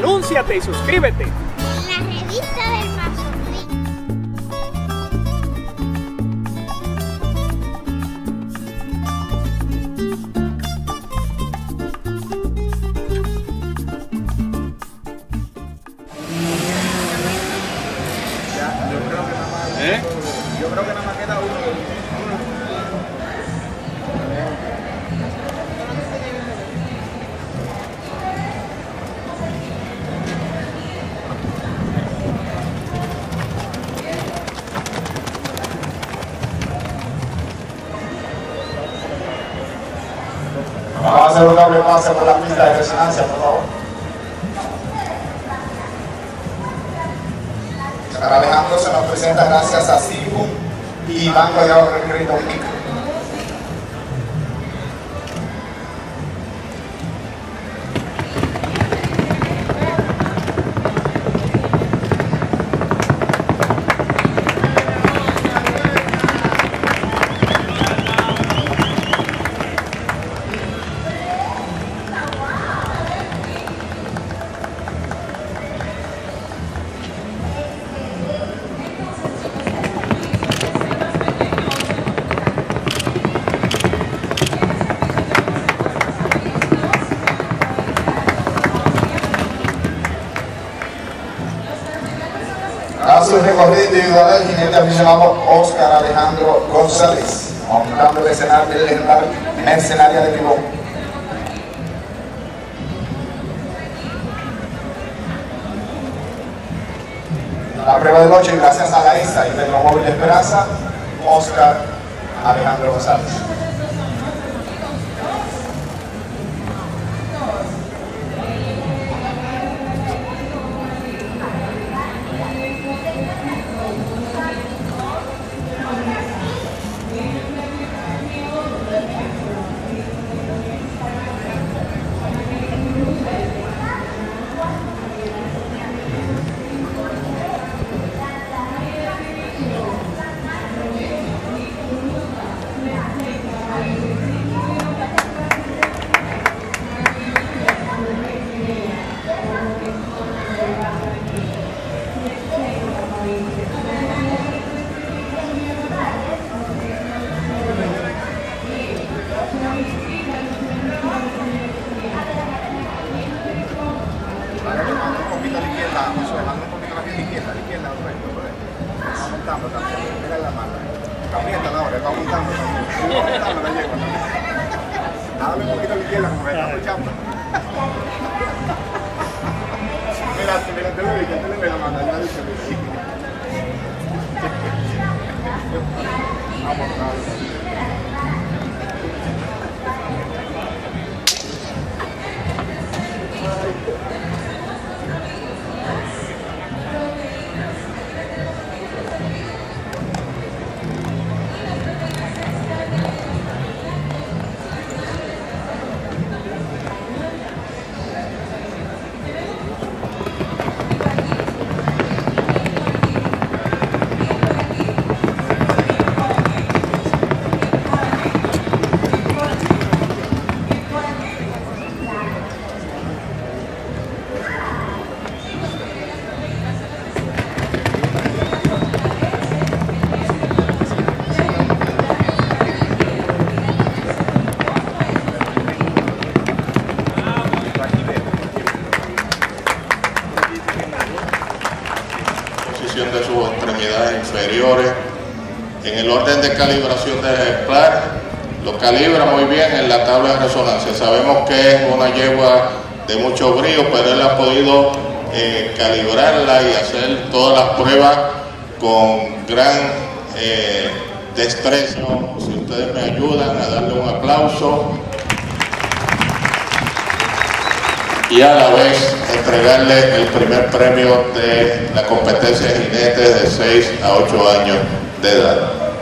Anúnciate y suscríbete. En la revista del Mazorrín. Yo creo que nada más queda uno. Vamos a hacer un doble pase por la pista de resonancia, por favor. Oscar Alejandro se nos presenta gracias a Sibu y Banco de Ahorro y Crédito Único. A su recorrido individual, el jinete aficionado Oscar Alejandro González, montando el escenario del legendario Mercenaria de Pibón. La prueba de noche, gracias a la ESA y Petromóvil Esperanza, Oscar Alejandro González. Dale un poquito a la izquierda, como me está escuchando. Mira, te le ve la mano, ya dice. Vamos, dale. De sus extremidades inferiores. En el orden de calibración del ejemplar, lo calibra muy bien en la tabla de resonancia. Sabemos que es una yegua de mucho brío, pero él ha podido calibrarla y hacer todas las pruebas con gran destreza. Si ustedes me ayudan a darle un aplauso y a la vez entregarle el primer premio de la competencia de jinetes de 6 a 8 años de edad.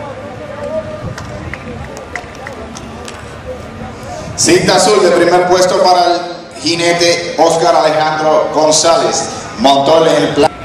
Cinta azul de primer puesto para el jinete Oscar Alejandro González. Montó en el plan.